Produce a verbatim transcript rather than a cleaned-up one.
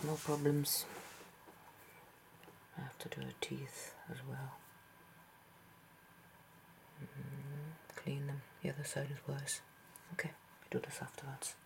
no problems. I have to do her teeth as well. Mm, clean them. The other side is worse. Okay, we do this afterwards.